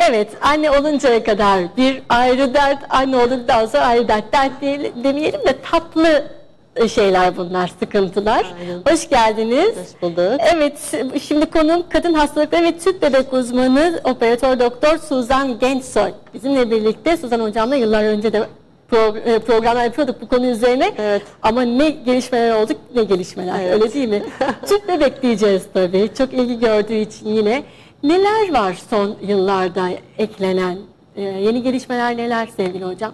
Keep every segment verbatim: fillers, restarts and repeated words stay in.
Evet, anne oluncaya kadar bir ayrı dert, anne olduktan sonra ayrı dert. Dert değil, demeyelim de tatlı şeyler bunlar, sıkıntılar. Aynen. Hoş geldiniz. Hoş bulduk. Evet, şimdi konuğum kadın hastalıkları ve tüp bebek uzmanı operatör doktor Suzan Gençsoy. Bizimle birlikte Suzan hocamla yıllar önce de pro, programlar yapıyorduk bu konu üzerine. Evet. Ama ne gelişmeler olduk, ne gelişmeler, Evet. öyle değil mi? Tüp bebek diyeceğiz tabii, çok ilgi gördüğü için yine. Neler var son yıllarda eklenen, e, yeni gelişmeler neler sevgili hocam?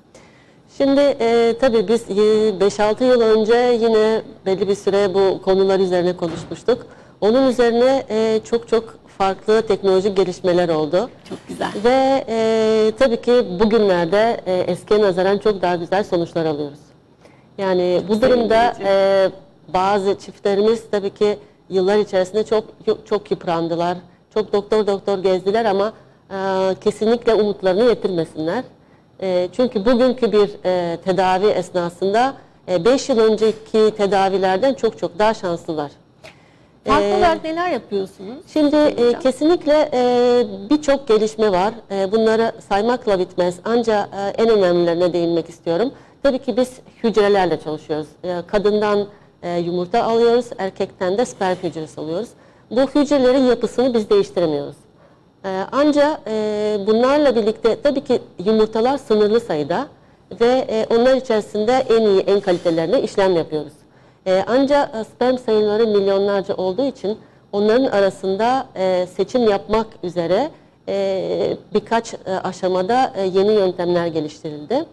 Şimdi e, tabii biz beş altı yıl önce yine belli bir süre bu konular üzerine konuşmuştuk. Onun üzerine e, çok çok farklı teknolojik gelişmeler oldu. Çok güzel. Ve e, tabii ki bugünlerde e, eskiye nazaran çok daha güzel sonuçlar alıyoruz. Yani bu durumda e, bazı çiftlerimiz tabii ki yıllar içerisinde çok çok yıprandılar. Çok doktor doktor gezdiler ama e, kesinlikle umutlarını yitirmesinler. E, çünkü bugünkü bir e, tedavi esnasında beş e, yıl önceki tedavilerden çok çok daha şanslılar. Farklı ee, olarak neler yapıyorsunuz? Şimdi e, kesinlikle e, birçok gelişme var. E, bunları saymakla bitmez. Ancak e, en önemlilerine değinmek istiyorum. Tabii ki biz hücrelerle çalışıyoruz. E, kadından e, yumurta alıyoruz, erkekten de sperm hücresi alıyoruz. Bu hücrelerin yapısını biz değiştiremiyoruz. E, ancak e, bunlarla birlikte tabii ki yumurtalar sınırlı sayıda ve e, onlar içerisinde en iyi, en kalitelerine işlem yapıyoruz. E, ancak sperm sayıları milyonlarca olduğu için onların arasında e, seçim yapmak üzere e, birkaç e, aşamada e, yeni yöntemler geliştirildi.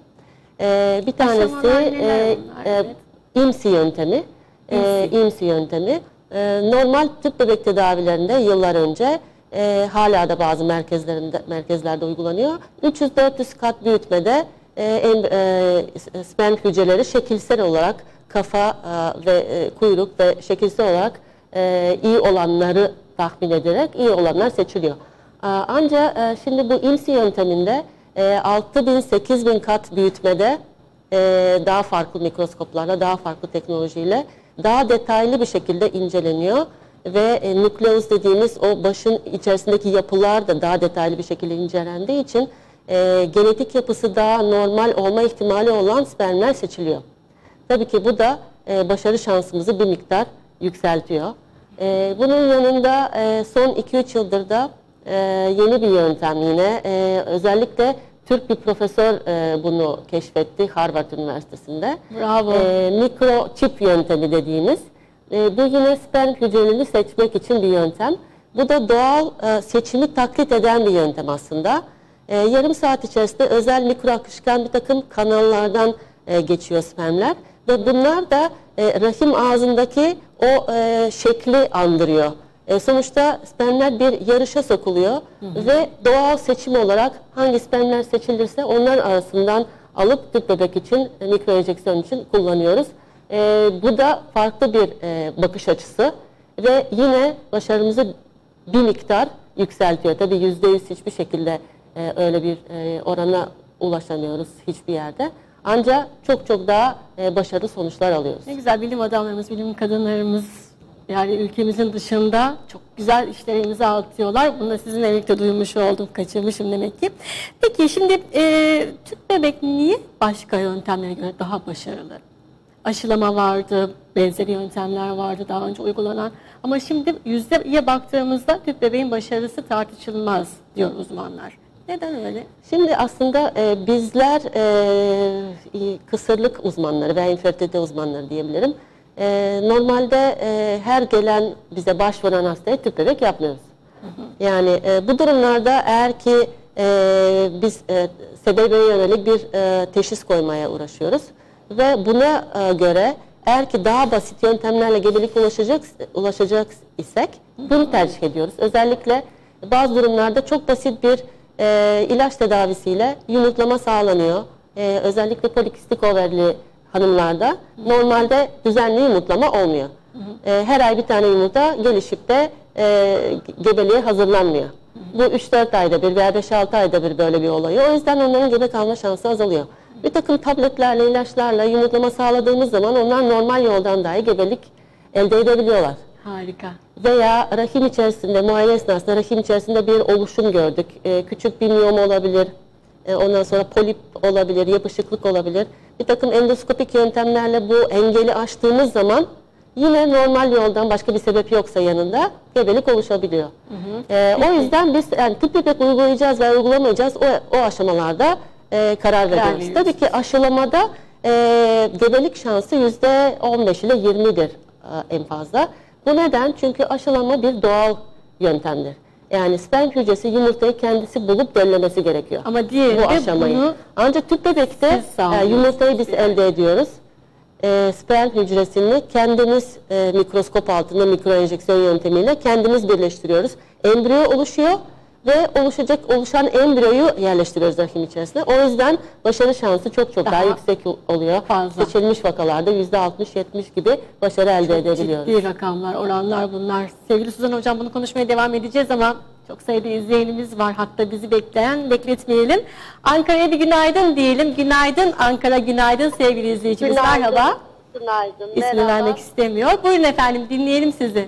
E, bir tanesi e, e, I M S I yöntemi. E, I M S I yöntemi. E, normal tüp bebek tedavilerinde yıllar önce e, hala da bazı merkezlerinde merkezlerde uygulanıyor. üç yüz dört yüz kat büyütmede e, e, sperm hücreleri şekilsel olarak kafa e, ve e, kuyruk ve şekilsel olarak e, iyi olanları tahmin ederek iyi olanlar seçiliyor. E, ancak e, şimdi bu I M S I yönteminde e, altı bin sekiz bin kat büyütmede e, daha farklı mikroskoplarla, daha farklı teknolojiyle daha detaylı bir şekilde inceleniyor ve e, nükleus dediğimiz o başın içerisindeki yapılar da daha detaylı bir şekilde incelendiği için e, genetik yapısı daha normal olma ihtimali olan spermler seçiliyor. Tabii ki bu da e, başarı şansımızı bir miktar yükseltiyor. E, bunun yanında e, son iki üç yıldır da e, yeni bir yöntem yine. E, özellikle Türk bir profesör e, bunu keşfetti Harvard Üniversitesi'nde. Bravo. E, mikroçip yöntemi dediğimiz. E, bu yine sperm hücrelerini seçmek için bir yöntem. Bu da doğal e, seçimi taklit eden bir yöntem aslında. E, yarım saat içerisinde özel mikro akışkan bir takım kanallardan e, geçiyor spermler. Ve bunlar da e, rahim ağzındaki o e, şekli andırıyor. E, sonuçta spermler bir yarışa sokuluyor hı hı. ve doğal seçim olarak hangi spermler seçilirse onlar arasından alıp tüp bebek için, e, mikro enjeksiyon için kullanıyoruz. E, bu da farklı bir e, bakış açısı ve yine başarımızı bir miktar yükseltiyor. Tabii yüzde yüz hiçbir şekilde e, öyle bir e, orana ulaşamıyoruz hiçbir yerde. Ancak çok çok daha e, başarılı sonuçlar alıyoruz. Ne güzel, bilim adamlarımız, bilim kadınlarımız yani ülkemizin dışında çok güzel işlere imza atıyorlar. Bunu da sizinle birlikte duymuş oldum, kaçırmışım demek ki. Peki şimdi e, tüp bebek niye başka yöntemlere göre daha başarılı? Aşılama vardı, benzeri yöntemler vardı daha önce uygulanan. Ama şimdi yüzdeye baktığımızda tüp bebeğin başarısı tartışılmaz diyor uzmanlar. Neden öyle? Şimdi aslında e, bizler e, kısırlık uzmanları veya infertilite uzmanları diyebilirim. E, normalde e, her gelen bize başvuran hastaya tüp bebek yapmıyoruz. Hı hı. Yani e, bu durumlarda eğer ki e, biz e, sebebe yönelik bir e, teşhis koymaya uğraşıyoruz. Ve buna e, göre eğer ki daha basit yöntemlerle gebelik ulaşacak, ulaşacak isek bunu tercih ediyoruz. Özellikle bazı durumlarda çok basit bir E, ilaç tedavisiyle yumurtlama sağlanıyor. E, özellikle polikistik overli hanımlarda normalde düzenli yumurtlama olmuyor. E, her ay bir tane yumurta gelişip de e, gebeliğe hazırlanmıyor. Bu üç dört ayda bir veya beş altı ayda bir böyle bir olayı. O yüzden onların gebe kalma şansı azalıyor. Bir takım tabletlerle, ilaçlarla yumurtlama sağladığımız zaman onlar normal yoldan dahi gebelik elde edebiliyorlar. Harika. veya rahim içerisinde, muayene esnasında rahim içerisinde bir oluşum gördük. E, küçük bir miyom olabilir, e, ondan sonra polip olabilir, yapışıklık olabilir. Bir takım endoskopik yöntemlerle bu engeli aştığımız zaman yine normal yoldan başka bir sebep yoksa yanında gebelik oluşabiliyor. Hı hı. E, o yüzden biz yani tüp bebek uygulayacağız veya uygulamayacağız o, o aşamalarda e, karar veriyoruz. veriyoruz. Tabii ki aşılamada e, gebelik şansı yüzde on beş ile yirmidir e, en fazla. Bu neden? Çünkü aşılama bir doğal yöntemdir. Yani sperm hücresi yumurtayı kendisi bulup döllemesi gerekiyor. Ama diğerinde bu aşamayı. bunu Ancak tüp bebekte e, yumurtayı biz elde ediyoruz. E, sperm hücresini kendimiz e, mikroskop altında mikroenjeksiyon yöntemiyle kendimiz birleştiriyoruz. Embriyo oluşuyor ve oluşacak oluşan embriyoyu yerleştiriyoruz rahim içerisine. O yüzden başarı şansı çok çok daha, daha yüksek oluyor. Fazla. Seçilmiş vakalarda yüzde altmış yetmiş gibi başarı elde çok edebiliyoruz. Ciddi rakamlar, oranlar bunlar. Sevgili Suzan Hocam, bunu konuşmaya devam edeceğiz ama çok sayıda izleyenimiz var. Hatta bizi bekleyen, bekletmeyelim. Ankara'ya bir günaydın diyelim. Günaydın Ankara, günaydın sevgili izleyicimiz. Günaydın. Merhaba. Günaydın. İsmini Merhaba. vermek istemiyor. Buyurun efendim, dinleyelim sizi.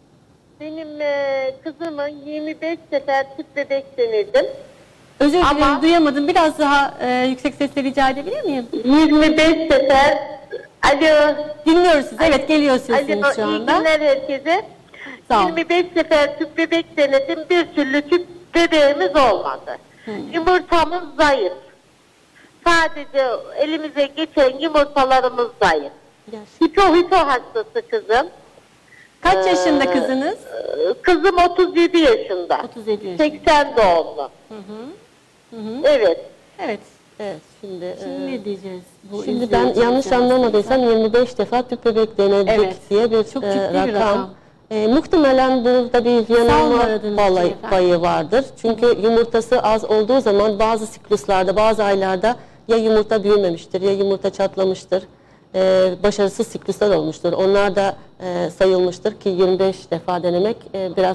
Benim e, kızımın yirmi beş sefer tüp bebek denedim. Özür dilerim, Ama- duyamadım. Biraz daha e, yüksek sesle rica edebilir miyim? yirmi beş sefer. Alo. Dinliyoruz sizi. Evet, geliyor sesiniz Alo. şu İyi anda. günler herkese. Sağ olun. yirmi beş sefer tüp bebek denedim. Bir türlü tüp bebeğimiz olmadı. Yumurtamız zayıf. Sadece elimize geçen yumurtalarımız zayıf. Hipo hipo hastası kızım. Kaç Ee, yaşında kızınız? Ee, Kızım otuz yedi yaşında. otuz yedi yaşında. seksen doğumlu. Hı hı. Evet. Evet. Evet, şimdi, Şimdi e, ne diyeceğiz? Bu Şimdi ben izleyicilerimize? yanlış anlamadıysam yirmi beş defa tüp bebek denedik Evet. diye bir, Çok e, ciddi bir rakam. rakam. E, muhtemelen burada bir yanılma aradınız payı, efendim. payı vardır. Çünkü yumurtası az olduğu zaman bazı sikluslarda, bazı aylarda ya yumurta büyümemiştir ya yumurta çatlamıştır. E, başarısız sikluslar olmuştur. Onlar da e, sayılmıştır ki yirmi beş defa denemek e, biraz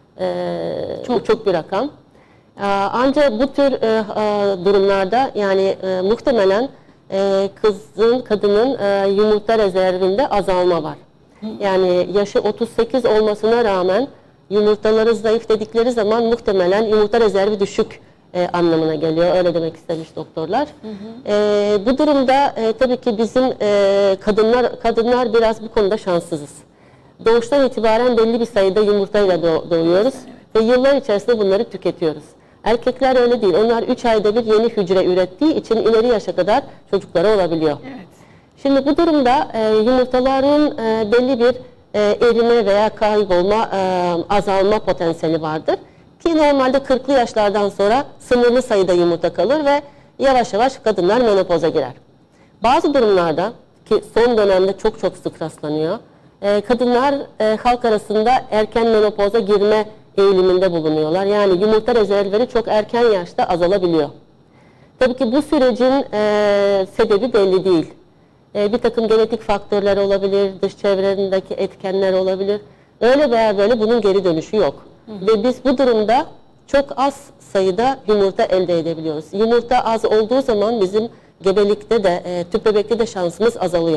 e, çok çok bir rakam. E, ancak bu tür e, e, durumlarda yani e, muhtemelen e, kızın, kadının e, yumurta rezervinde azalma var. Yani yaşı otuz sekiz olmasına rağmen yumurtaları zayıf dedikleri zaman muhtemelen yumurta rezervi düşük e, anlamına geliyor. Öyle demek istemiş doktorlar. Hı hı. E, bu durumda e, tabii ki bizim e, kadınlar kadınlar biraz bu konuda şanssızız. Doğuştan itibaren belli bir sayıda yumurtayla doğ, doğuyoruz ve yıllar içerisinde bunları tüketiyoruz. Erkekler öyle değil. Onlar üç ayda bir yeni hücre ürettiği için ileri yaşa kadar çocukları olabiliyor. Evet. Şimdi bu durumda e, yumurtaların e, belli bir e, erime veya kaybolma, e, azalma potansiyeli vardır. Ki normalde kırklı yaşlardan sonra sınırlı sayıda yumurta kalır ve yavaş yavaş kadınlar menopoza girer. Bazı durumlarda ki son dönemde çok çok sık rastlanıyor, e, kadınlar e, halk arasında erken menopoza girme eğiliminde bulunuyorlar. Yani yumurta rezervleri çok erken yaşta azalabiliyor. Tabii ki bu sürecin e, sebebi belli değil. Bir takım genetik faktörler olabilir, dış çevrelerindeki etkenler olabilir. Öyle veya böyle bunun geri dönüşü yok. Hı hı. Ve biz bu durumda çok az sayıda yumurta elde edebiliyoruz. Yumurta az olduğu zaman bizim gebelikte de, e, tüp bebekte de şansımız azalıyor.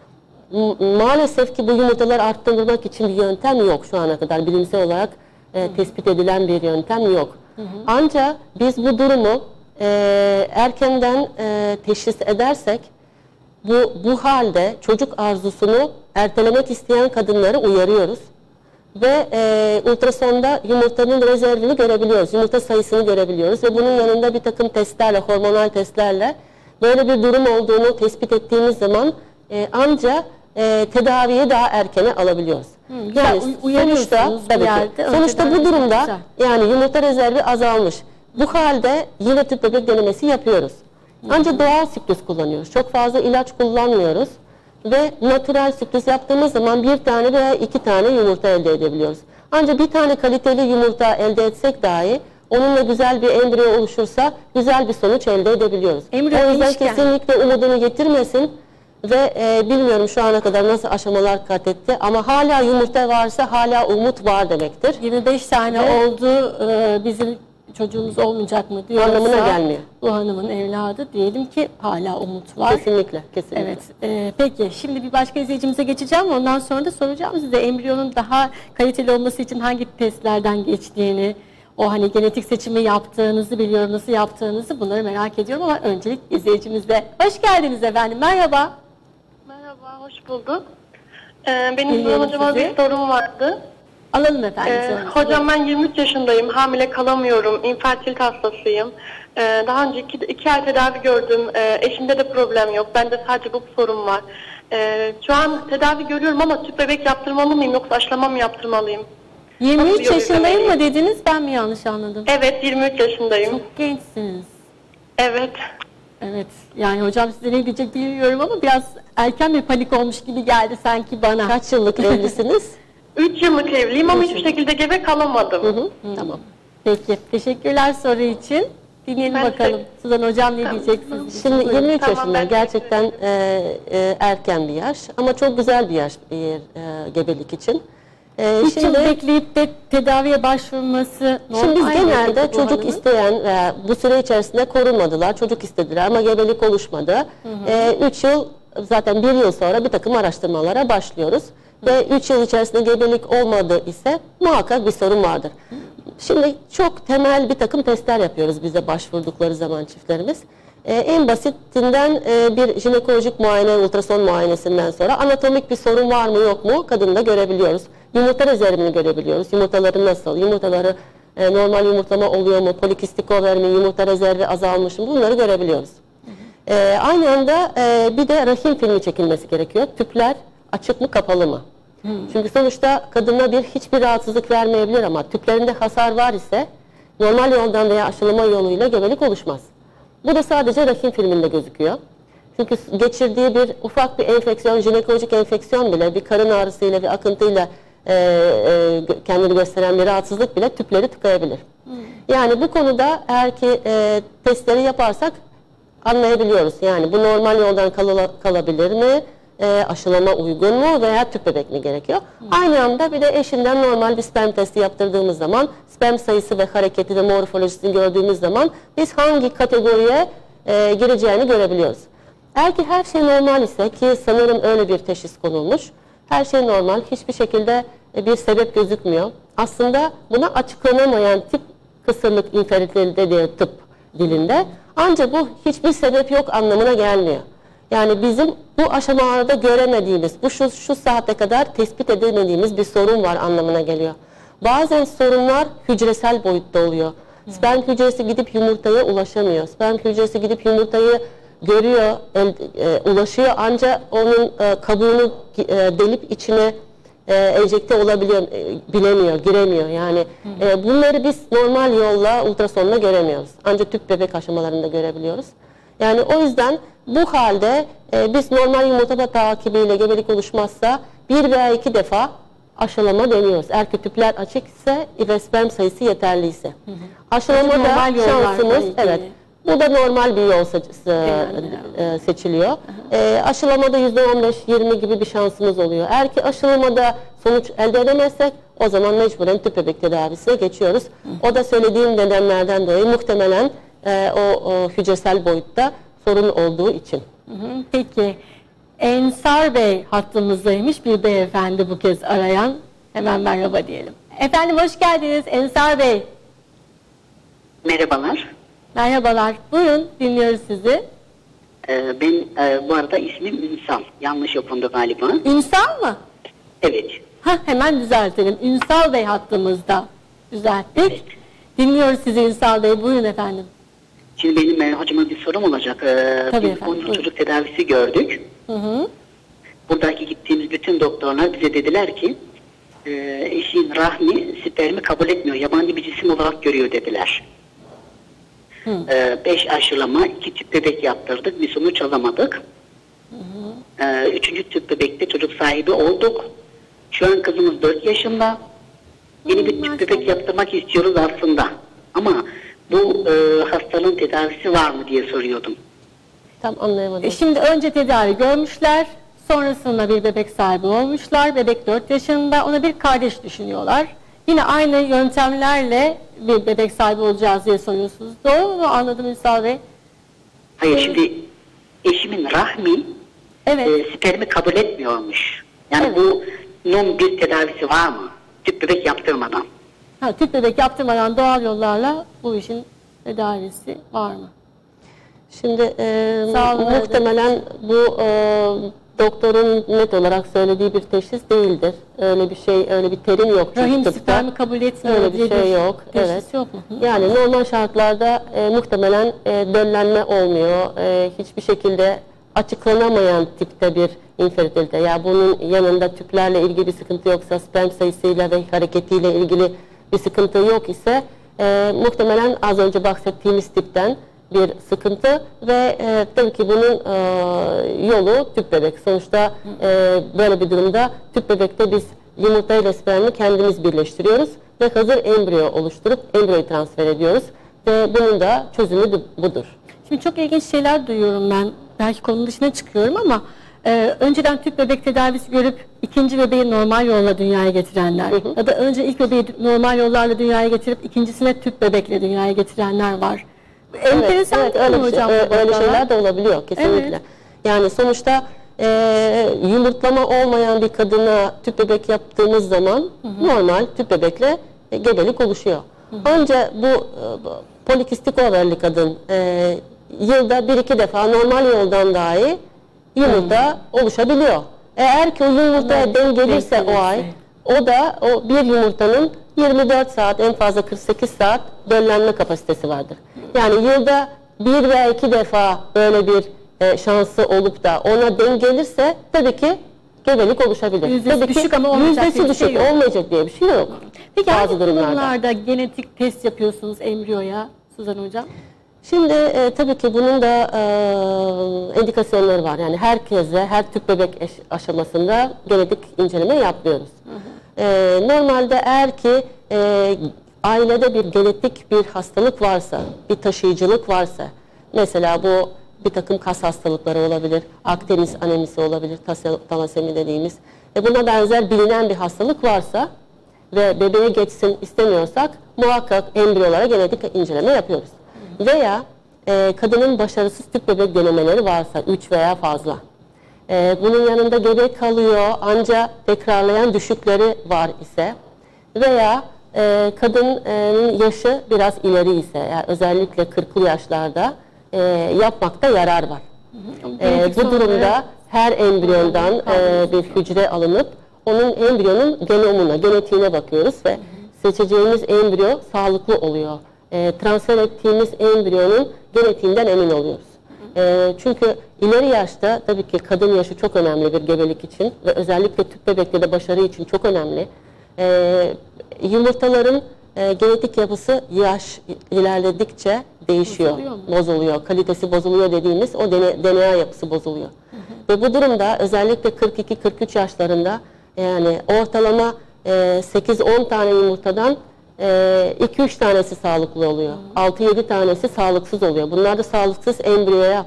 M maalesef ki bu yumurtaları arttırmak için bir yöntem yok şu ana kadar. Bilimsel olarak e, tespit edilen bir yöntem yok. Hı hı. Ancak biz bu durumu e, erkenden e, teşhis edersek, Bu, bu halde çocuk arzusunu ertelemek isteyen kadınları uyarıyoruz. Ve e, ultrasonda yumurtanın rezervini görebiliyoruz. Yumurta sayısını görebiliyoruz. Ve bunun yanında bir takım testlerle, hormonal testlerle böyle bir durum olduğunu tespit ettiğimiz zaman e, anca e, tedaviyi daha erkene alabiliyoruz. Hı, yani sonuçta, tabii ki, sonuçta bu durumda güzel. Yani yumurta rezervi azalmış. Bu halde yine tüp bebek denemesi yapıyoruz. Ancak doğal siklus kullanıyoruz. Çok fazla ilaç kullanmıyoruz. Ve natürel siklus yaptığımız zaman bir tane veya iki tane yumurta elde edebiliyoruz. Ancak bir tane kaliteli yumurta elde etsek dahi onunla güzel bir embriyo oluşursa güzel bir sonuç elde edebiliyoruz. Embriyo o yüzden demişken... kesinlikle umudunu yitirmesin. Ve e, bilmiyorum şu ana kadar nasıl aşamalar kat etti ama hala yumurta varsa hala umut var demektir. yirmi beş tane Ve, oldu e, bizim çocuğumuz olmayacak mı diyorsa Anlamına gelmiyor. bu hanımın evladı, diyelim ki hala umut var. Kesinlikle, kesinlikle. Evet. E, peki şimdi bir başka izleyicimize geçeceğim. Ondan sonra da soracağım size embriyonun daha kaliteli olması için hangi testlerden geçtiğini, o hani genetik seçimi yaptığınızı biliyorum, nasıl yaptığınızı, bunları merak ediyorum ama öncelik izleyicimizle. Hoş geldiniz efendim. Merhaba. Merhaba, hoş bulduk. Ee, benim Dinliyorum Zuhal Hocam'a sizi. bir sorum vardı. Alalım efendim. Ee, sorunuzu. hocam ben yirmi üç yaşındayım, hamile kalamıyorum, infertilite hastasıyım. Ee, daha önce iki, iki ay tedavi gördüm, ee, eşimde de problem yok, bende sadece bu sorun var. Ee, şu an tedavi görüyorum ama tüp bebek yaptırmalı mıyım yoksa aşılama mı yaptırmalıyım? yirmi üç Nasıl bir yol yaşındayım mı izlemeliyim? dediniz? Ben mi yanlış anladım? Evet, yirmi üç yaşındayım. Çok gençsiniz. Evet. Evet. Yani hocam size ne diyecek bilmiyorum ama biraz erken bir panik olmuş gibi geldi sanki bana. Kaç yıllık evlisiniz? üç yıllık evliyim ama hiçbir şekilde gebe kalamadım. Hı hı, tamam. Peki. Teşekkürler soru için. Dinleyelim Ben bakalım. de- Suzan hocam ne Tamam. diyeceksiniz? Şimdi Buyurun. yirmi üç Tamam, yaşında ben gerçekten e, e, erken bir yaş ama çok güzel bir yaş bir e, gebelik için. E, Üç yıl şimdi bekleyip de tedaviye başvurması normal şimdi biz mi genelde peki bu çocuk hanımın? isteyen veya bu süre içerisinde korunmadılar, çocuk istediler ama gebelik oluşmadı. üç yıl zaten bir yıl sonra bir takım araştırmalara başlıyoruz. Ve üç yıl içerisinde gebelik olmadı ise muhakkak bir sorun vardır. Şimdi çok temel bir takım testler yapıyoruz bize başvurdukları zaman çiftlerimiz. Ee, en basitinden e, bir jinekolojik muayene, ultrason muayenesinden sonra anatomik bir sorun var mı yok mu kadında görebiliyoruz. Yumurta rezervini görebiliyoruz. Yumurtaları nasıl? Yumurtaları e, normal yumurtlama oluyor mu? Polikistik over mi? Yumurta rezervi azalmış mı? Bunları görebiliyoruz. Ee, aynı anda e, bir de rahim filmi çekilmesi gerekiyor. Tüpler açık mı kapalı mı? Çünkü sonuçta kadına bir hiçbir rahatsızlık vermeyebilir ama tüplerinde hasar var ise normal yoldan veya aşılama yoluyla gebelik oluşmaz. Bu da sadece rahim filminde gözüküyor. Çünkü geçirdiği bir ufak bir enfeksiyon, jinekolojik enfeksiyon bile bir karın ağrısıyla bir akıntıyla e, e, kendini gösteren bir rahatsızlık bile tüpleri tıkayabilir. Yani bu konuda eğer ki e, testleri yaparsak anlayabiliyoruz. Yani bu normal yoldan kal kalabilir mi? E, aşılama uygun mu veya tüp bebek mi gerekiyor? Hı. Aynı anda bir de eşinden normal bir sperm testi yaptırdığımız zaman sperm sayısı ve hareketi ve morfolojisini gördüğümüz zaman biz hangi kategoriye e, gireceğini görebiliyoruz. Eğer ki her şey normal ise ki sanırım öyle bir teşhis konulmuş. Her şey normal, hiçbir şekilde e, bir sebep gözükmüyor. Aslında buna açıklanamayan tip kısırlık infertilite diye tıp dilinde. Ancak bu hiçbir sebep yok anlamına gelmiyor. Yani bizim bu aşamalarda göremediğimiz, bu şu, şu saate kadar tespit edemediğimiz bir sorun var anlamına geliyor. Bazen sorunlar hücresel boyutta oluyor. Sperm hücresi gidip yumurtaya ulaşamıyor. Sperm hücresi gidip yumurtayı görüyor, el, e, ulaşıyor ancak onun e, kabuğunu e, delip içine e, enjekte olabiliyor, e, bilemiyor, giremiyor. Yani e, bunları biz normal yolla, ultrasonla göremiyoruz. Ancak tüp bebek aşamalarında görebiliyoruz. Yani o yüzden bu halde e, biz normal yumurta takibiyle gebelik oluşmazsa bir veya iki defa aşılama deniyoruz. Eğer ki tüpler açık ise ve sperm sayısı yeterliyse. Hı hı. Aşılamada şansımız, evet, bu da normal bir yol seç, e, seçiliyor. Hı hı. E, aşılamada yüzde on beş yirmi gibi bir şansımız oluyor. Eğer ki aşılamada sonuç elde edemezsek o zaman mecburen tüp bebek tedavisine geçiyoruz. Hı hı. O da söylediğim nedenlerden dolayı muhtemelen e, o, o hücresel boyutta sorun olduğu için. Hı hı. Peki Ensar Bey hattımızdaymış, bir beyefendi bu kez arayan. Hemen merhaba diyelim. Efendim hoş geldiniz Ensar Bey. Merhabalar. Merhabalar. Buyurun dinliyoruz sizi. Ee, ben e, bu arada ismim Ünsal. Yanlış okundu galiba. Ünsal mı? Evet. Hah, hemen düzeltelim. Ünsal Bey hattımızda. Düzelttik. Evet. Dinliyoruz sizi Ünsal Bey. Buyurun efendim. Şimdi benim e, hocama bir sorum olacak. Ee, Tabii biz efendim, on yıl buyurun. çocuk tedavisi gördük. Hı hı. Buradaki gittiğimiz bütün doktorlar bize dediler ki e, eşin rahmi spermi kabul etmiyor. Yabancı bir cisim olarak görüyor dediler. Hı. Ee, beş aşılama, iki tüp bebek yaptırdık. Bir sonuç alamadık. Hı hı. Ee, üçüncü tüp bebekte çocuk sahibi olduk. Şu an kızımız dört yaşında. Yeni bir tüp bebek yaptırmak istiyoruz aslında. Ama bu e, hastalığın tedavisi var mı diye soruyordum. Tam anlayamadım. E şimdi önce tedavi görmüşler. Sonrasında bir bebek sahibi olmuşlar. Bebek dört yaşında. Ona bir kardeş düşünüyorlar. Yine aynı yöntemlerle bir bebek sahibi olacağız diye soruyorsunuz. Doğru mu anladım Ünsal Bey? Hayır, şimdi eşimin rahmi Evet. e, spermi kabul etmiyormuş. Yani Evet. bu bunun bir tedavisi var mı? Tüp bebek yaptırmadan. Ha, tüp bebek yaptırmadan doğal yollarla bu işin tedavisi var mı? Şimdi e, Sağ olun, muhtemelen bu e, doktorun net olarak söylediği bir teşhis değildir. Öyle bir şey, öyle bir terim yok. çünkü Rahim tıpta. spermi kabul etmiyor Öyle bir diye şey yok. teşhis Evet. yok mu? Hı. Yani normal şartlarda e, muhtemelen e, döllenme olmuyor. E, hiçbir şekilde açıklanamayan tipte bir infertilite. Ya yani bunun yanında tüplerle ilgili bir sıkıntı yoksa, sperm sayısıyla ve hareketiyle ilgili bir sıkıntı yok ise e, muhtemelen az önce bahsettiğimiz tipten bir sıkıntı ve e, tabii ki bunun e, yolu tüp bebek. Sonuçta e, böyle bir durumda tüp bebekte biz yumurta ile spermi kendimiz birleştiriyoruz ve hazır embriyo oluşturup embriyoyu transfer ediyoruz ve bunun da çözümü budur. Şimdi çok ilginç şeyler duyuyorum ben. Belki konunun dışına çıkıyorum ama e, önceden tüp bebek tedavisi görüp ikinci bebeği normal yolla dünyaya getirenler Hı hı. ya da önce ilk bebeği normal yollarla dünyaya getirip ikincisine tüp bebekle dünyaya getirenler var. Enteresan evet, değil öyle, mi bir şey- hocam? ö- bu öyle noktalar? şeyler de olabiliyor kesinlikle. Evet. Yani sonuçta e, yumurtlama olmayan bir kadına tüp bebek yaptığımız zaman hı hı. normal tüp bebekle e, gebelik oluşuyor. Hı hı. Ancak bu, e, bu polikistik ovarlı kadın e, yılda bir iki defa normal yoldan dahi yumurta hı. oluşabiliyor. Eğer ki o yumurtaya Evet, denk gelirse denk o ay, gelirse. o da o bir yumurtanın yirmi dört saat, en fazla kırk sekiz saat döllenme kapasitesi vardır. Yani yılda bir veya iki defa böyle bir e, şansı olup da ona denk gelirse tabii ki gebelik oluşabilir. Yüzdesi tabii düşük ki ama olmayacak yüzdesi diye bir düşük şey yok. olmayacak diye bir şey yok. Peki bazı hangi durumlarda. durumlarda genetik test yapıyorsunuz embriyoya Suzan Hocam? Şimdi e, tabii ki bunun da e, indikasyonları var. Yani herkese, her tüp bebek eş, aşamasında genetik inceleme yapmıyoruz. Hı hı. E, normalde eğer ki e, ailede bir genetik bir hastalık varsa, bir taşıyıcılık varsa, mesela bu bir takım kas hastalıkları olabilir, Akdeniz anemisi olabilir, talasemi dediğimiz, e, buna benzer bilinen bir hastalık varsa ve bebeğe geçsin istemiyorsak muhakkak embriyolara genetik inceleme yapıyoruz. Veya e, kadının başarısız tüp bebek denemeleri varsa üç veya fazla. E, bunun yanında gebe kalıyor ancak tekrarlayan düşükleri var ise veya e, kadının yaşı biraz ileri ise, yani özellikle kırklı yaşlarda e, yapmakta yarar var. E, bu durumda her embriyondan e, bir hücre alınıp onun embriyonun genomuna, genetiğine bakıyoruz ve seçeceğimiz embriyo sağlıklı oluyor. E, transfer ettiğimiz embriyonun genetiğinden emin oluyoruz. E, çünkü ileri yaşta tabii ki kadın yaşı çok önemli bir gebelik için ve özellikle tüp bebekte de başarı için çok önemli. E, yumurtaların e, genetik yapısı yaş ilerledikçe değişiyor, Bozuluyor mu? bozuluyor. Kalitesi bozuluyor dediğimiz o D N A yapısı bozuluyor. Hı hı. Ve bu durumda özellikle kırk iki kırk üç yaşlarında yani ortalama e, sekiz on tane yumurtadan iki üç tanesi sağlıklı oluyor. altı yedi tanesi sağlıksız oluyor. Bunlar da sağlıksız embriyoya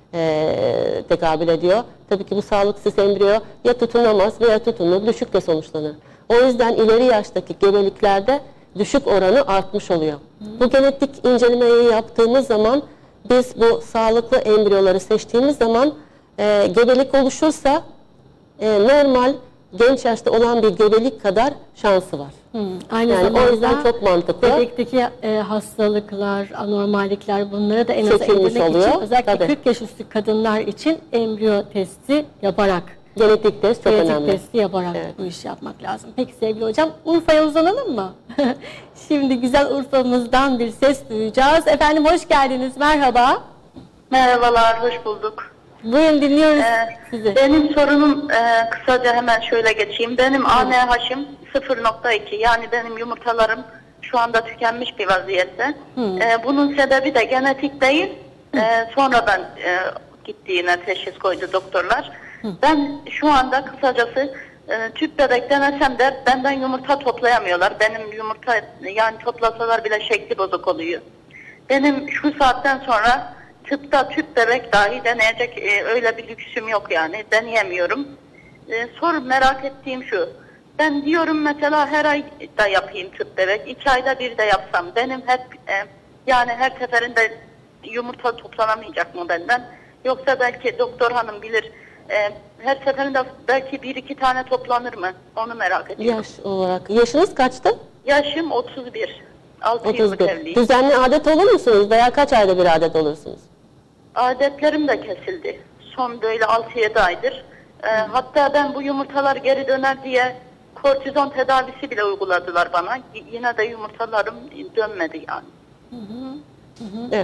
e, tekabül ediyor. Tabii ki bu sağlıksız embriyo ya tutunamaz veya tutunur, düşükle sonuçlanır. O yüzden ileri yaştaki gebeliklerde düşük oranı artmış oluyor. Bu genetik incelemeyi yaptığımız zaman biz bu sağlıklı embriyoları seçtiğimiz zaman e, gebelik oluşursa e, normal genç yaşta olan bir gebelik kadar şansı var. Hmm, aynı yani zamanda o yüzden çok mantıklı. Bebekteki e, hastalıklar, anormallikler bunları da en aza Çekilmiş indirmek oluyor. için özellikle Tabii. kırk yaş üstü kadınlar için embriyo testi yaparak, Genetik test çok genetik önemli. testi yaparak Evet. bu işi yapmak lazım. Peki sevgili hocam, Urfa'ya uzanalım mı? Şimdi güzel Urfa'mızdan bir ses duyacağız. Efendim hoş geldiniz, merhaba. Merhabalar, hoş bulduk. Buyurun dinliyoruz Ee, sizi. benim sorunum e, kısaca hemen şöyle geçeyim. Benim A N H'im sıfır nokta iki, yani benim yumurtalarım şu anda tükenmiş bir vaziyette. E, bunun sebebi de genetik değil, e, sonradan e, gittiğine teşhis koydu doktorlar. Ben şu anda kısacası e, tüp bebek denesem de benden yumurta toplayamıyorlar. Benim yumurta, yani toplasalar bile şekli bozuk oluyor. Benim şu saatten sonra tıpta tüp bebek dahi deneyecek e, öyle bir lüksüm yok, yani deneyemiyorum. E, soru merak ettiğim şu: Ben diyorum mesela her ay da yapayım tüp bebek, iki ayda bir de yapsam. Benim hep e, yani her seferinde yumurta toplanamayacak mı benden? Yoksa belki doktor hanım bilir, e, her seferinde belki bir iki tane toplanır mı? Onu merak ediyorum. Yaş olarak. Yaşınız kaçtı? Yaşım otuz bir. altı otuz yıllık bir. evliyim. Düzenli adet olur musunuz veya kaç ayda bir adet olursunuz? Adetlerim de kesildi. Son böyle altı yedi aydır. Ee, hatta ben bu yumurtalar geri döner diye kortizon tedavisi bile uyguladılar bana. Y- yine de yumurtalarım dönmedi yani. Evet.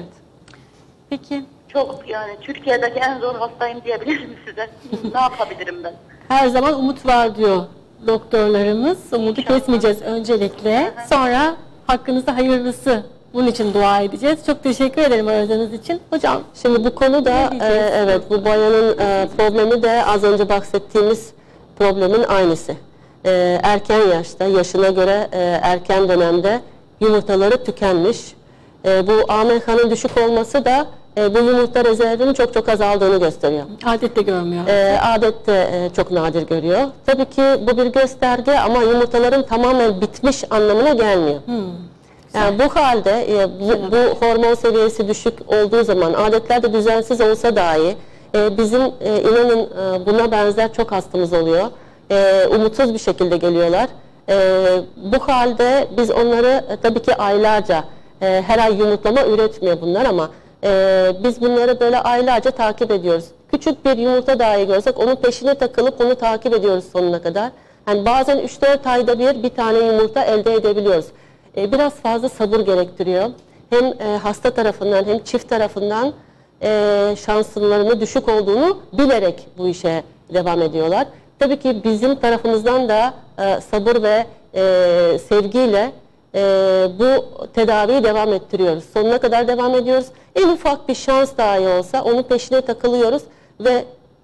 Peki Çok yani Türkiye'deki en zor hastayım diyebilirim size. Ne yapabilirim ben? her zaman umut var diyor doktorlarımız. Umudu İnşallah. kesmeyeceğiz öncelikle. Sonra hakkınızda hayırlısı. Bunun için dua edeceğiz. Çok teşekkür ederim aradığınız için. Hocam Şimdi bu konuda Ne e, diyeceksiniz? evet bu bayanın e, problemi de az önce bahsettiğimiz problemin aynısı. E, erken yaşta, yaşına göre e, erken dönemde yumurtaları tükenmiş. E, bu A M H'nın düşük olması da e, bu yumurta rezervinin çok çok azaldığını gösteriyor. adette görmüyor. E, adet de e, çok nadir görüyor. Tabii ki bu bir gösterge ama yumurtaların tamamen bitmiş anlamına gelmiyor. Yani bu halde e, bu, bu hormon seviyesi düşük olduğu zaman adetlerde düzensiz olsa dahi e, bizim e, inanın e, buna benzer çok hastamız oluyor. E, umutsuz bir şekilde geliyorlar. E, bu halde biz onları e, tabii ki aylarca e, her ay yumurtlama üretmiyor bunlar ama e, biz bunları böyle aylarca takip ediyoruz. Küçük bir yumurta dahi görsek onun peşine takılıp onu takip ediyoruz sonuna kadar. Yani bazen üç dört ayda bir bir tane yumurta elde edebiliyoruz. Biraz fazla sabır gerektiriyor. Hem e, hasta tarafından hem çift tarafından e, şanslarının düşük olduğunu bilerek bu işe devam ediyorlar. Tabii ki bizim tarafımızdan da e, sabır ve e, sevgiyle e, bu tedaviyi devam ettiriyoruz. Sonuna kadar devam ediyoruz. En ufak bir şans dahi olsa onun peşine takılıyoruz ve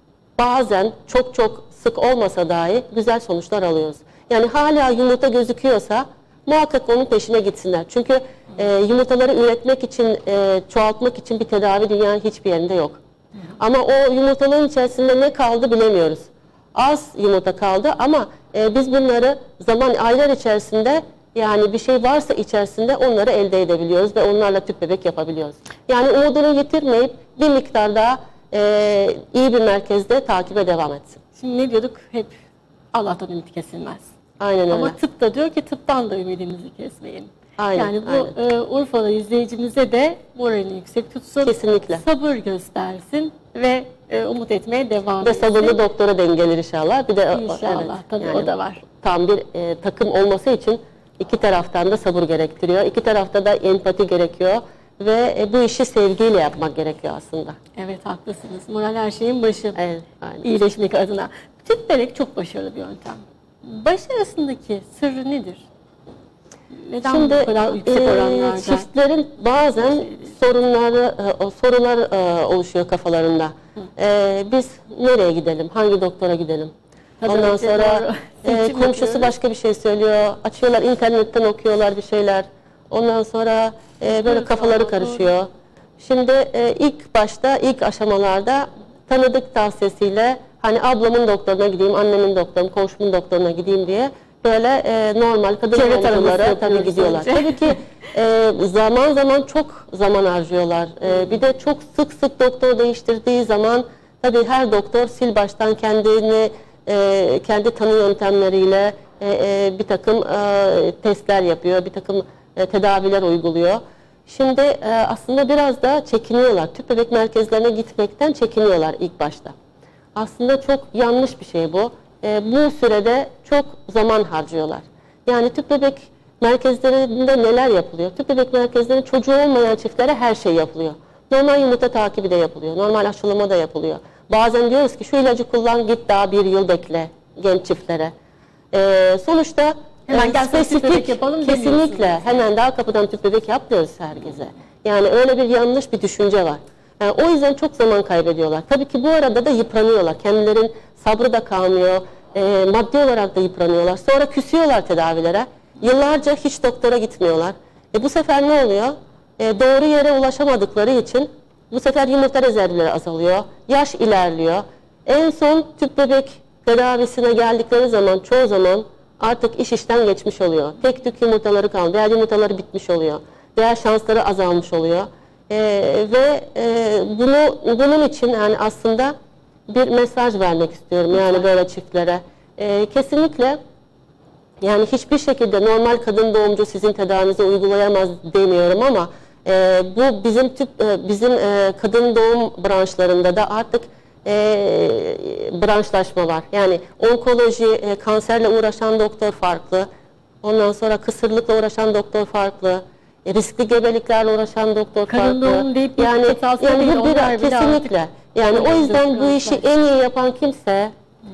bazen çok çok sık olmasa dahi güzel sonuçlar alıyoruz. Yani hala yumurta gözüküyorsa muhakkak onun peşine gitsinler. Çünkü e, yumurtaları üretmek için, e, çoğaltmak için bir tedavi dünyanın hiçbir yerinde yok. Ama o yumurtaların içerisinde ne kaldı bilemiyoruz. Az yumurta kaldı ama e, biz bunları zaman aylar içerisinde yani bir şey varsa içerisinde onları elde edebiliyoruz ve onlarla tüp bebek yapabiliyoruz. Yani umudunu yitirmeyip bir miktar daha e, iyi bir merkezde takibe devam etsin. Şimdi ne diyorduk? Hep Allah'tan ümit kesilmez. Aynen öyle. Ama tıp da diyor ki tıptan da ümidimizi kesmeyin. Aynen, yani bu e, Urfalı izleyicimize de moralini yüksek tutsun. Kesinlikle. Sabır göstersin ve e, umut etmeye devam Ve etsin. sabırlı doktora dengelir inşallah. Bir de İnşallah, evet, tabii yani o da var. Tam bir e, takım olması için iki taraftan da sabır gerektiriyor. İki tarafta da empati gerekiyor ve e, bu işi sevgiyle yapmak gerekiyor aslında. Evet haklısınız. Moral her şeyin başı. Evet, aynen. İyileşmek adına. Tüp bebek çok başarılı bir yöntem. Başarısındaki sırrı nedir? Neden Şimdi bu kadar yüksek e, oranlarda? çiftlerin bazen sorunları, e, o sorular e, oluşuyor kafalarında. E, biz nereye gidelim? Hangi doktora gidelim? Tabii Ondan ki sonra doğru. e, Seçim komşusu yapıyoruz. başka bir şey söylüyor. Açıyorlar internetten okuyorlar bir şeyler. Ondan sonra e, böyle kafaları karışıyor. Şimdi e, ilk başta, ilk aşamalarda tanıdık tavsiyesiyle hani ablamın doktoruna gideyim, annemin doktoruna, komşumun doktoruna gideyim diye böyle e, normal kadın Çevre taraması doktorlara tabii yapıyoruz gidiyorlar. önce. Tabii ki e, zaman zaman çok zaman harcıyorlar. E, bir de çok sık sık doktor değiştirdiği zaman tabii her doktor sil baştan kendini e, kendi tanı yöntemleriyle e, e, bir takım e, testler yapıyor, bir takım e, tedaviler uyguluyor. Şimdi e, aslında biraz da çekiniyorlar. Tüp bebek merkezlerine gitmekten çekiniyorlar ilk başta. Aslında çok yanlış bir şey bu. E, bu sürede çok zaman harcıyorlar. Yani tüp bebek merkezlerinde neler yapılıyor? Tüp bebek merkezlerinde çocuğu olmayan çiftlere her şey yapılıyor. Normal yumurta takibi de yapılıyor. Normal aşılama da yapılıyor. Bazen diyoruz ki şu ilacı kullan git daha bir yıl bekle genç çiftlere. E, sonuçta Hemen e, gel sana tüp bebek yapalım kesinlikle demiyorsunuz. hemen daha kapıdan tüp bebek yapmıyoruz herkese. Yani öyle bir yanlış bir düşünce var. Yani o yüzden çok zaman kaybediyorlar. Tabii ki bu arada da yıpranıyorlar. Kendilerinin sabrı da kalmıyor. E, maddi olarak da yıpranıyorlar. Sonra küsüyorlar tedavilere. Yıllarca hiç doktora gitmiyorlar. E, bu sefer ne oluyor? E, doğru yere ulaşamadıkları için bu sefer yumurta rezervleri azalıyor. Yaş ilerliyor. En son tüp bebek tedavisine geldikleri zaman çoğu zaman artık iş işten geçmiş oluyor. Tek tük yumurtaları kalmış veya yumurtaları bitmiş oluyor veya şansları azalmış oluyor. E, ve e, bunu bunun için yani aslında bir mesaj vermek istiyorum yani böyle çiftlere. E, kesinlikle yani hiçbir şekilde normal kadın doğumcu sizin tedavinizi uygulayamaz demiyorum ama e, bu bizim tüp, e, bizim e, kadın doğum branşlarında da artık e, branşlaşma var. Yani onkoloji, e, kanserle uğraşan doktor farklı, ondan sonra kısırlıkla uğraşan doktor farklı, e, riskli gebeliklerle uğraşan doktor Kadın farklı. doğum deyip bir yani kıtasına yani değil, bu onlar bir bile kesinlikle. Yani o yüzden bu işi en iyi yapan kimse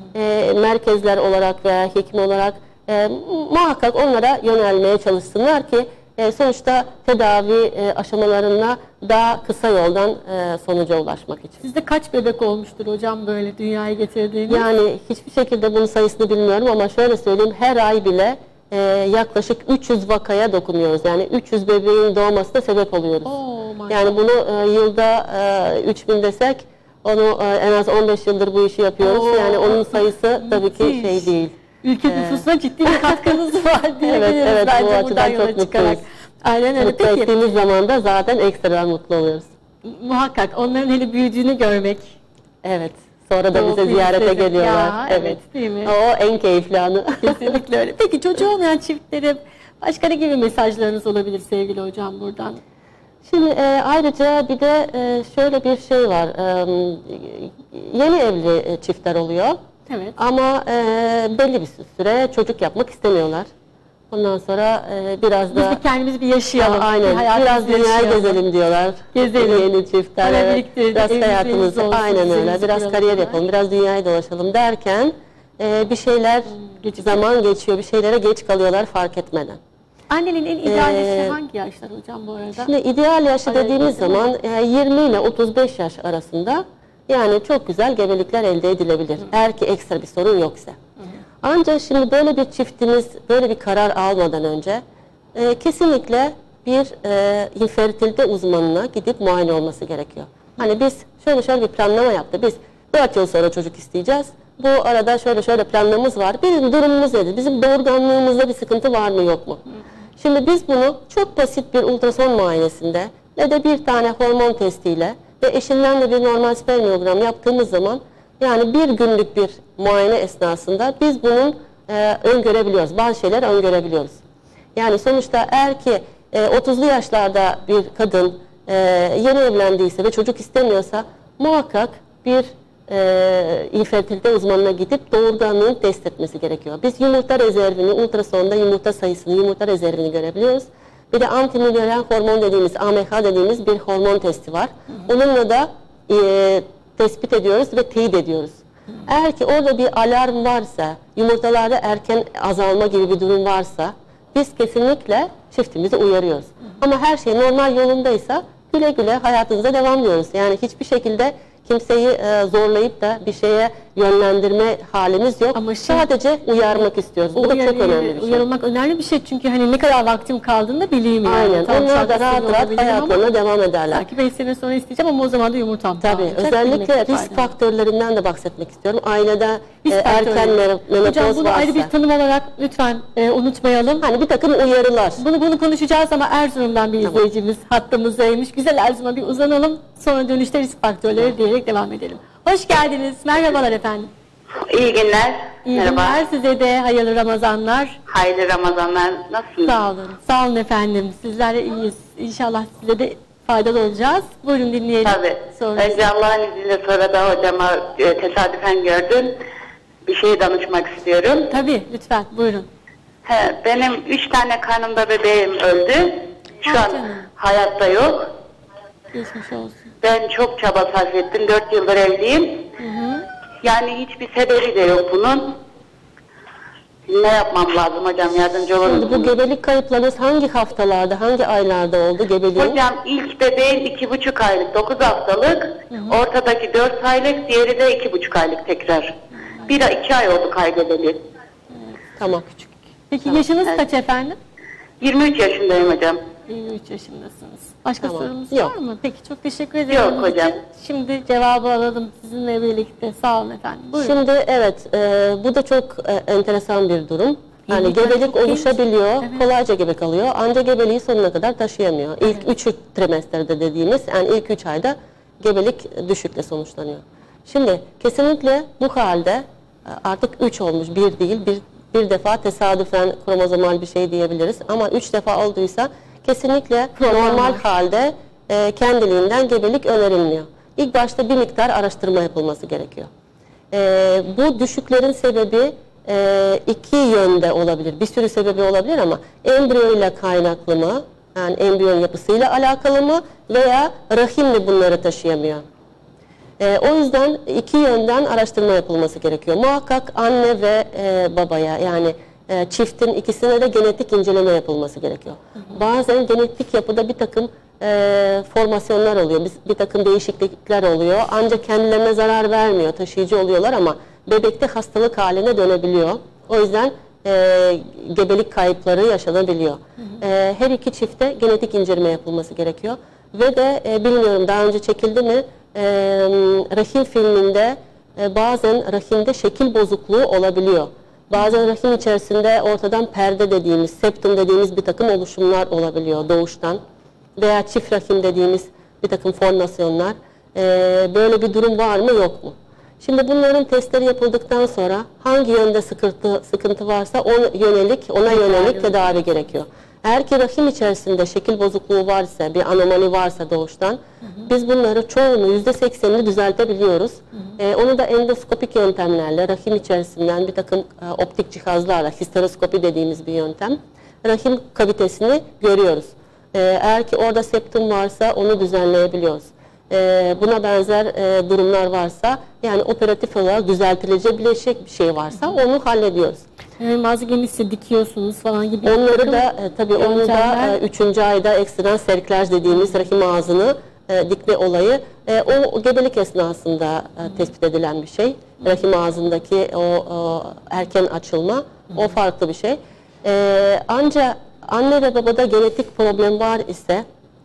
e, merkezler olarak veya hekim olarak e, muhakkak onlara yönelmeye çalışsınlar ki e, sonuçta tedavi e, aşamalarına daha kısa yoldan e, sonuca ulaşmak için. Sizde kaç bebek olmuştur hocam böyle dünyaya getirdiğiniz? Yani hiçbir şekilde bunun sayısını bilmiyorum ama şöyle söyleyeyim, her ay bile e, yaklaşık üç yüz vakaya dokunuyoruz. Yani üç yüz bebeğin doğmasına sebep oluyoruz. Oo, maşallah. Yani bunu e, yılda e, üç bin desek onu e, en az on beş yıldır bu işi yapıyoruz. Oo, yani onun sayısı tabii ki müthiş. şey değil. Ülke nüfusuna ciddi bir katkınız var diyebiliriz Evet, evet, bu bence açıdan buradan çok yola çıkarak. mutluyuz. Aynen öyle. Mutlu Peki ettiğimiz zaman da zaten ekstra mutlu oluyoruz. muhakkak onların hele büyüdüğünü görmek. Evet. Sonra da O bize ziyarete kıymetli. geliyorlar. Ya, evet, değil mi? O en keyifli anı. Kesinlikle öyle. Peki çocuğu olmayan çiftlere başka ne gibi mesajlarınız olabilir sevgili hocam buradan? Şimdi e, ayrıca bir de e, şöyle bir şey var. E, yeni evli e, çiftler oluyor. Evet. Ama e, belli bir süre çocuk yapmak istemiyorlar. Ondan sonra e, biraz Biz da bir kendimizi bir yaşayalım. Aa, aynen. Bir hayatımızı Biraz dünyayı yaşayalım. gezelim diyorlar. Gezelim. Yeni çiftler. Para Evet. biriktirelim, Biraz evimiz hayatımızı olsun, aynen öyle. düzenimizi Biraz kuralım kariyer diyorlar. yapalım. Biraz dünyayı dolaşalım derken e, bir şeyler geçiyor. zaman geçiyor. Bir şeylere geç kalıyorlar fark etmeden. Annenin en ideal yaşı Ee, hangi yaşlar hocam bu arada? Şimdi ideal yaşı Araya dediğimiz girdim zaman e, yirmi ile otuz beş yaş arasında yani çok güzel gebelikler elde edilebilir. Eğer ki ekstra bir sorun yoksa. Ancak şimdi böyle bir çiftimiz böyle bir karar almadan önce e, kesinlikle bir e, infertilite uzmanına gidip muayene olması gerekiyor. Hani biz şöyle şöyle bir planlama yaptık. Biz dört yıl sonra çocuk isteyeceğiz. Bu arada şöyle şöyle planlamamız var. Bizim durumumuz nedir? Bizim doğurganlığımızda bir sıkıntı var mı yok mu? Şimdi biz bunu çok basit bir ultrason muayenesinde ne de bir tane hormon testiyle ve eşinden de bir normal spermiyogram yaptığımız zaman yani bir günlük bir muayene esnasında biz bunun e, öngörebiliyoruz. Bazı şeyler öngörebiliyoruz. Yani sonuçta eğer ki e, otuzlu yaşlarda bir kadın e, yeni evlendiyse ve çocuk istemiyorsa muhakkak bir e, infertilite uzmanına gidip doğurganlığını test etmesi gerekiyor. Biz yumurta rezervini, ultrasonda yumurta sayısını, yumurta rezervini görebiliyoruz. Bir de antimüllerian hormon dediğimiz, A M H dediğimiz bir hormon testi var. Onunla da e, tespit ediyoruz ve teyit ediyoruz. Eğer ki orada bir alarm varsa, yumurtalarda erken azalma gibi bir durum varsa biz kesinlikle çiftimizi uyarıyoruz. Ama her şey normal yolundaysa güle güle hayatımıza devam ediyoruz. Yani hiçbir şekilde kimseyi e, zorlayıp da bir şeye yönlendirme halimiz yok. Ama şey- sadece uyarmak istiyoruz. Bu da çok Uyarı- önemli bir şey. Uyarılmak önemli bir şey çünkü hani ne kadar vaktim kaldığını da bileyim yani. Aynen. Tam Onlar da şarkısını rahat rahat olabilirim ama hayatlarına devam ederler. belki beş sene sonra isteyeceğim ama o zaman da yumurtam Tabii. kalmayacak. Özellikle Bilmekte risk fayda var. faktörlerinden de bahsetmek istiyorum. Ailede Risk e, erken faktörleri. menopoz Hocam bunu varsa. ayrı bir tanım olarak lütfen e, unutmayalım. Hani bir takım uyarılar. Bunu bunu konuşacağız ama Erzurum'dan bir izleyicimiz hattımızdaymış. Güzel Erzurum'a bir uzanalım. Sonra dönüşte risk faktörleri diyerek devam edelim. Hoş geldiniz. Merhabalar efendim. İyi günler. İyi Merhaba. günler. Size de hayırlı Ramazanlar. Hayırlı Ramazanlar. Nasılsınız? Sağ olun. Sağ olun efendim. Sizler de iyiyiz. İnşallah size de faydalı olacağız. Buyurun dinleyelim. Tabii. Sonra Önce Allah'ın izniyle sonra da hocama e, tesadüfen gördüm. Bir şey danışmak istiyorum. Tabii lütfen buyurun. He, benim üç tane karnımda bebeğim öldü. Şu Ah an canım. hayatta yok. Geçmiş olsun. Ben çok çaba sarf ettim. Dört yıldır evliyim. Hı hı. Yani hiçbir sebebi de yok bunun. Ne yapmam lazım hocam? Yardımcı olur Şimdi bu musunuz? gebelik kayıplarınız hangi haftalarda, hangi aylarda oldu gebeliğin? Hocam ilk bebeğin iki buçuk aylık, dokuz haftalık, ortadaki dört aylık, diğeri de iki buçuk aylık tekrar. Bir ay, iki ay oldu kaybedeli. Tamam. Peki yaşınız kaç efendim? yirmi üç yaşındayım hocam. yirmi üç yaşındasınız. Başka Tamam. sorumuz Yok. var mı? Peki çok teşekkür ederim. Yok bunun hocam. için. Şimdi cevabı alalım sizinle birlikte. Sağ olun efendim. Buyurun. Şimdi evet, e, bu da çok e, enteresan bir durum. Yani İlginç, gebelik çok oluşabiliyor, Evet. kolayca gebe kalıyor. Ancak gebeliği sonuna kadar taşıyamıyor. İlk üç trimesterde dediğimiz, yani ilk üç ayda gebelik düşükle sonuçlanıyor. Şimdi kesinlikle bu halde artık üç olmuş, bir değil, bir, bir defa tesadüfen kromozomal bir şey diyebiliriz. Ama üç defa olduysa kesinlikle normal halde e, kendiliğinden gebelik önerilmiyor. İlk başta bir miktar araştırma yapılması gerekiyor. E, bu düşüklerin sebebi e, iki yönde olabilir. Bir sürü sebebi olabilir ama embriyo ile kaynaklı mı? Yani embriyon yapısıyla alakalı mı? Veya rahim mi bunları taşıyamıyor? E, o yüzden iki yönden araştırma yapılması gerekiyor. Muhakkak anne ve e, babaya, yani e, çiftin ikisine de genetik inceleme yapılması gerekiyor. Hı hı. Bazen genetik yapıda bir takım e, formasyonlar oluyor, bir, bir takım değişiklikler oluyor. Ancak kendilerine zarar vermiyor, taşıyıcı oluyorlar ama bebekte hastalık haline dönebiliyor. O yüzden e, gebelik kayıpları yaşanabiliyor. Hı hı. E, her iki çifte genetik inceleme yapılması gerekiyor. Ve de e, bilmiyorum daha önce çekildi mi? E, rahim filminde e, bazen rahimde şekil bozukluğu olabiliyor. Bazen rahim içerisinde ortadan perde dediğimiz, septum dediğimiz bir takım oluşumlar olabiliyor doğuştan. Veya çift rahim dediğimiz bir takım formasyonlar. E, böyle bir durum var mı yok mu? Şimdi bunların testleri yapıldıktan sonra hangi yönde sıkıntı, sıkıntı varsa ona yönelik, ona yönelik tedavi gerekiyor. Eğer ki rahim içerisinde şekil bozukluğu varsa, bir anomali varsa doğuştan, hı hı. biz bunları çoğunu, yüzde seksenini düzeltebiliyoruz. Hı hı. Ee, onu da endoskopik yöntemlerle, rahim içerisinden bir takım e, optik cihazlarla, histeroskopi dediğimiz bir yöntem, rahim kavitesini görüyoruz. Ee, eğer ki orada septum varsa onu düzenleyebiliyoruz. Ee, buna benzer e, durumlar varsa, yani operatif olarak düzeltilebilecek bir şey varsa hı hı. onu hallediyoruz. Yani bazı genişse dikiyorsunuz falan gibi. Onları da e, tabii onu da e, üçüncü ayda ekstrem serklaj dediğimiz rahim ağzını e, dikme olayı e, o gebelik esnasında e, tespit edilen bir şey. Rahim ağzındaki o, o erken açılma o farklı bir şey. E, ancak anne ve babada genetik problem var ise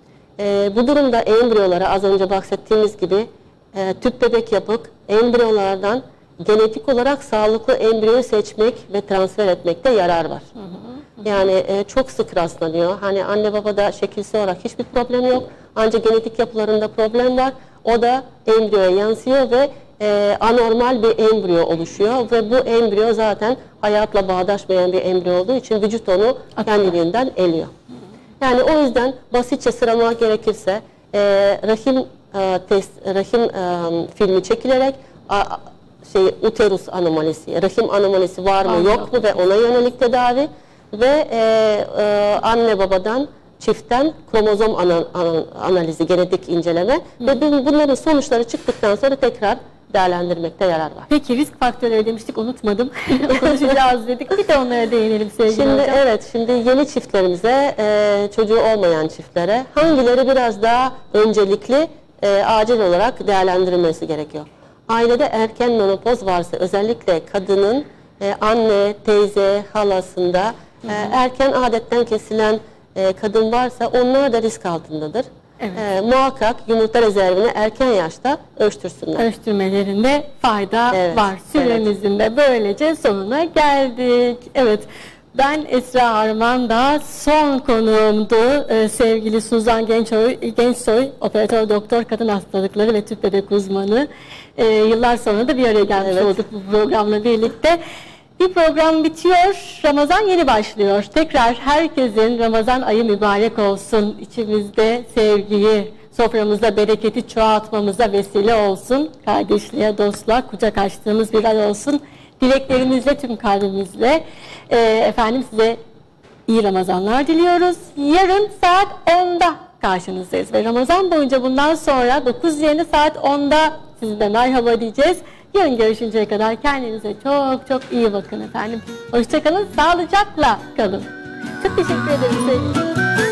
e, bu durumda embriyolara az önce bahsettiğimiz gibi e, tüp bebek yapıp embriyolardan genetik olarak sağlıklı embriyoyu seçmek ve transfer etmekte yarar var. Hı hı, hı. Yani e, çok sık rastlanıyor. Hani anne babada şekilsel olarak hiçbir problem yok. Ancak genetik yapılarında problem var. O da embriyoya yansıyor ve e, anormal bir embriyo oluşuyor. Ve bu embriyo zaten hayatla bağdaşmayan bir embriyo olduğu için vücut onu kendiliğinden eliyor. Yani o yüzden basitçe sıralamak gerekirse e, rahim e, test, rahim e, filmi çekilerek a, şey uterus anomalisi, rahim anomalisi var mı Anladım. yok mu ve ona yönelik tedavi ve e, e, anne babadan çiftten kromozom ana, ana, analizi, genetik inceleme Hı. ve bunların sonuçları çıktıktan sonra tekrar değerlendirmekte yarar var. Peki risk faktörleri demiştik, unutmadım. Konuşacağız dedik. Bir de onlara değinelim sevgili şimdi, hocam. Evet, şimdi yeni çiftlerimize, e, çocuğu olmayan çiftlere hangileri biraz daha öncelikli, e, acil olarak değerlendirilmesi gerekiyor? Ailede erken menopoz varsa, özellikle kadının e, anne, teyze, halasında e, erken adetten kesilen e, kadın varsa onlar da risk altındadır. Evet. E, muhakkak yumurta rezervini erken yaşta ölçtürsünler. Ölçtürmelerinde fayda evet, var. Süremizin evet. de böylece sonuna geldik. Evet. Ben Esra Arman da son konuğumdu. Ee, sevgili Suzan Gençsoy, Gençsoy, operatör doktor kadın hastalıkları ve tüp bebek uzmanı. Ee, yıllar sonra da bir araya gelmiş evet. olduk bu programla birlikte. Bir program bitiyor, Ramazan yeni başlıyor. Tekrar herkesin Ramazan ayı mübarek olsun. İçimizde sevgiyi, soframızda bereketi çoğaltmamıza vesile olsun. Kardeşliğe, dostluğa kucak açtığımız bir ay olsun. Dileklerimizle, tüm kalbimizle e, efendim size iyi Ramazanlar diliyoruz. Yarın saat onda karşınızdayız ve Ramazan boyunca bundan sonra dokuz yerine saat onda sizinle merhaba diyeceğiz. Yarın görüşünceye kadar kendinize çok çok iyi bakın efendim. Hoşçakalın, sağlıcakla kalın. Çok teşekkür ederim sevgili.